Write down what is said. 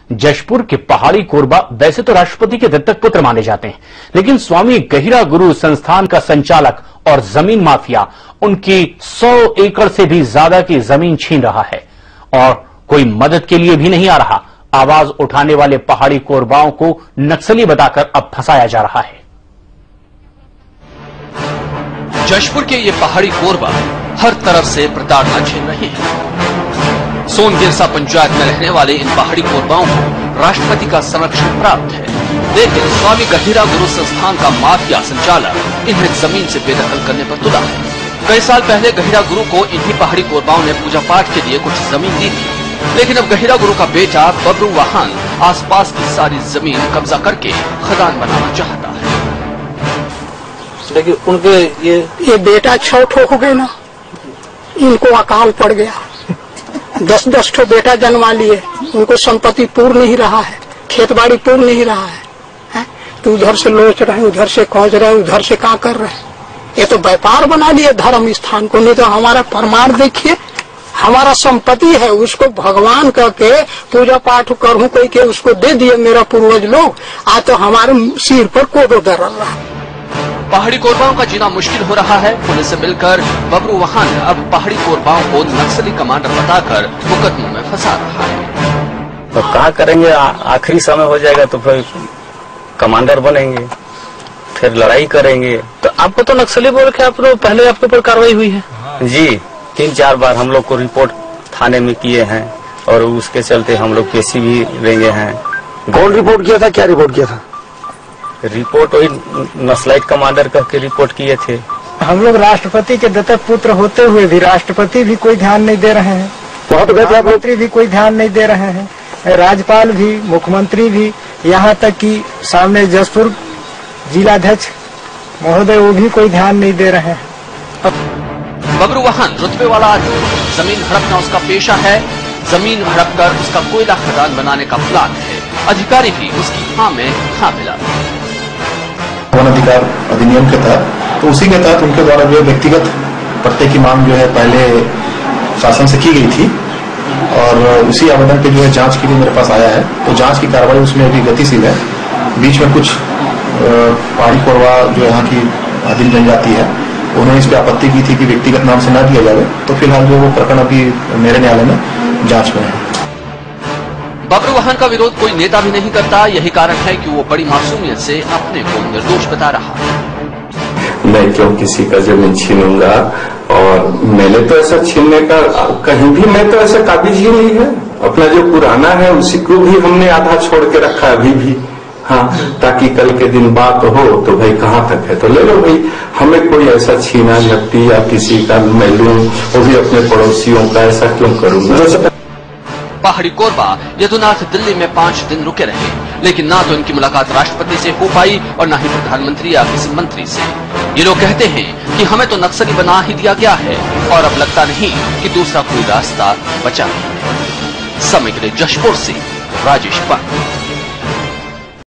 जशपुर के पहाड़ी कोरबा वैसे तो राष्ट्रपति के दत्तक पुत्र माने जाते हैं, लेकिन स्वामी गहिरा गुरु संस्थान का संचालक और जमीन माफिया उनकी 100 एकड़ से भी ज्यादा की जमीन छीन रहा है और कोई मदद के लिए भी नहीं आ रहा। आवाज उठाने वाले पहाड़ी कोरबाओं को नक्सली बताकर अब फंसाया जा रहा है। जशपुर के ये पहाड़ी कोरबा हर तरफ से प्रताड़ना झेल रहे हैं। सोनगिरसा पंचायत में रहने वाले इन पहाड़ी कोरबाओं को राष्ट्रपति का संरक्षण प्राप्त है, लेकिन स्वामी गहिरा गुरु संस्थान का माफिया संचालक इन्हें जमीन से बेदखल करने पर तुला है। कई साल पहले गहिरा गुरु को इन्हीं पहाड़ी कोरबाओं ने पूजा पाठ के लिए कुछ जमीन दी थी, लेकिन अब गहिरा गुरु का बेटा बबरू वाहन आसपास की सारी जमीन कब्जा करके खदान बनाना चाहता है। लेकिन उनके ये बेटा 6 ठो हो गए ना, इनको अकाल पड़ गया। 10-10 ठो बेटा जन्मा लिए, उनको संपत्ति पूर्ण नहीं रहा है, खेत बाड़ी पूर्ण नहीं रहा है, तो उधर से लोच रहे, उधर से खोज रहे, उधर से क्या कर रहे हैं। ये तो व्यापार बना लिए धर्म स्थान को। नहीं तो हमारा प्रमाण देखिए, हमारा संपत्ति है, उसको भगवान करके पूजा पाठ करूं कोई के उसको दे दिए मेरा पूर्वज लोग। आज तो हमारे सिर पर कोदो दर रहा है। पहाड़ी कोरबाओं का जीना मुश्किल हो रहा है। पुलिस से मिलकर बबरू वाहन अब पहाड़ी कोरबाओं को नक्सली कमांडर बताकर मुकदमों में फंसा रहा है। तो क्या करेंगे, आखिरी समय हो जाएगा तो फिर कमांडर बनेंगे, फिर लड़ाई करेंगे। तो आपको तो नक्सली बोल के आप लोग पहले आपके ऊपर कार्रवाई हुई है? जी, 3-4 बार हम लोग को रिपोर्ट थाने में किए हैं और उसके चलते हम लोग पेशी भी लेंगे हैं। कौन रिपोर्ट किया था, क्या रिपोर्ट किया था? रिपोर्ट वही नक्सलाइट कमांडर कह के रिपोर्ट किए थे। हम लोग राष्ट्रपति के दत्तक पुत्र होते हुए भी राष्ट्रपति भी कोई ध्यान नहीं दे रहे हैं, प्रधानमंत्री भी कोई ध्यान नहीं दे रहे हैं, राज्यपाल भी, मुख्यमंत्री भी, यहाँ तक कि सामने जशपुर जिलाध्यक्ष महोदय वो भी कोई ध्यान नहीं दे रहे हैं। बबरू वाहन रुतबे वाला आदमी, जमीन हड़पना उसका पेशा है। जमीन हड़प कर उसका कोयला खदान बनाने का प्लान है। अधिकारी भी उसकी हाँ में हाँ मिला। वन अधिकार अधिनियम के तहत, तो उसी के तहत उनके द्वारा जो व्यक्तिगत पट्टे की मांग जो है पहले शासन से की गई थी और उसी आवेदन पे जो है जांच के लिए मेरे पास आया है। तो जांच की कार्रवाई उसमें अभी गतिशील है। बीच में कुछ पहाड़ी कोरबा जो यहाँ की आदिम जनजाति है, उन्होंने इस पे आपत्ति की थी कि व्यक्तिगत नाम से न दिया जाए। तो फिलहाल जो वो प्रकरण अभी मेरे न्यायालय में जांच में है। बबरू वाहन का विरोध कोई नेता भी नहीं करता। यही कारण है कि वो बड़ी मासूमियत से अपने को निर्दोष बता रहा है। मैं क्यों किसी का जमीन छीनूंगा, और मैंने तो ऐसा छीनने का कहीं भी, मैं तो ऐसा काबिज ही नहीं है। अपना जो पुराना है उसी को भी हमने आधा छोड़ के रखा है अभी भी। हाँ, ताकि कल के दिन बात हो तो भाई कहाँ तक है तो ले लो भाई। हमें कोई ऐसा छीना झपटी या किसी का मैं लूं, वो भी अपने पड़ोसियों का, ऐसा क्यों करूंगा। पहाड़ी कोरबा यदुनाथ दिल्ली में 5 दिन रुके रहे, लेकिन ना तो इनकी मुलाकात राष्ट्रपति से हो पाई और न ही प्रधानमंत्री या किसी मंत्री से। ये लोग कहते हैं कि हमें तो नक्सली बना ही दिया गया है और अब लगता नहीं कि दूसरा कोई रास्ता बचा है। समय के लिए जशपुर से राजेश पांडे।